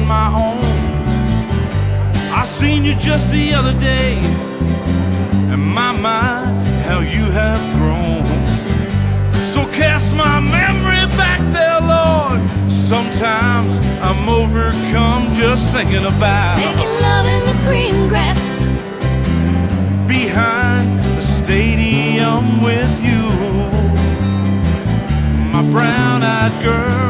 my own. I seen you just the other day, and my, how you have grown. So cast my memory back there, Lord. Sometimes I'm overcome just thinking about making love in the green grass behind the stadium with you, my brown-eyed girl.